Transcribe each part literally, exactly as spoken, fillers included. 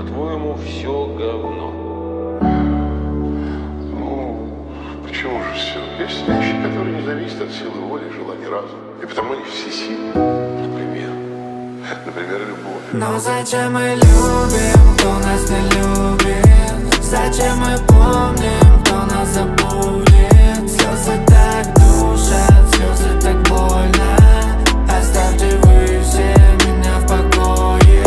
по-твоему, все говно? Ну, почему же все? Есть вещи, которые не зависят от силы воли, желания, разума. И потому они всесильны. Например, например, любовь. Но зачем мы любим, кто нас не любит? Зачем мы помним, кто нас забудет? Слезы так душат, слезы так больно. Оставьте вы все меня в покое.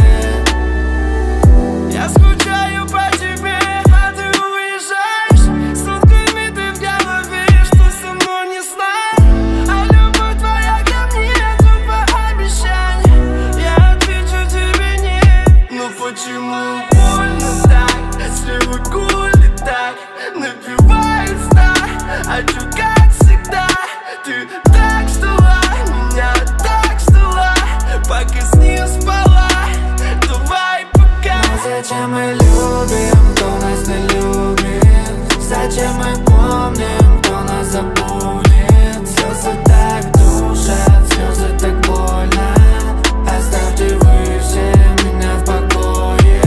Я скучаю по тебе, а ты уезжаешь. Сутками ты в голове, что со мной не знаешь. А любовь твоя ко мне тупо обещание. Я отвечу тебе нет. Ну почему больно так? Сливы гули так, напивает стар. А чё как всегда? Ты так ждала, меня так ждала, пока с ним спала. Давай пока. Но зачем мы любим, кто нас не любит? Зачем мы помним, кто нас забудет? Слезы так душат, слезы так больно. Оставьте вы все меня в покое.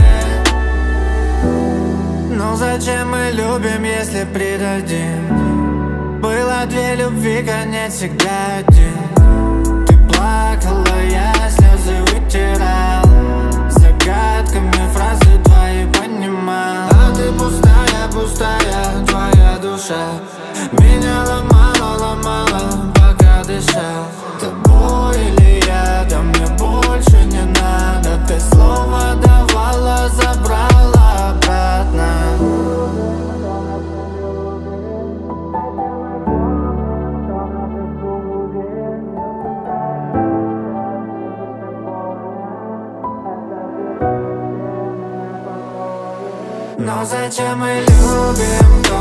Ну зачем мы любим, если предадим? Было две любви, конец всегда один. Ты плакала, я слезы вытирал. Загадками фразы твои понимал. А ты пустая, пустая, твоя душа меня ломала, ломала, пока дышал. Тобой или я, да мне больше не надо. Ты слово давала, забрала обратно. Но зачем мы любим?